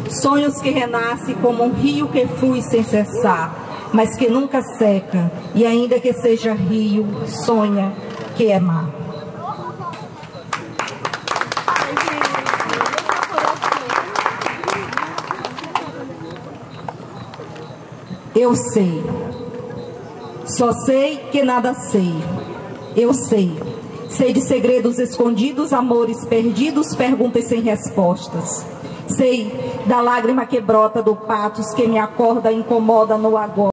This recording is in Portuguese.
Sonhos que renascem como um rio que flui sem cessar, mas que nunca seca, e ainda que seja rio, sonha que é mar. Eu sei, só sei que nada sei. Eu sei de segredos escondidos, amores perdidos, perguntas sem respostas. Sei da lágrima que brota do patos que me acorda e incomoda no agora.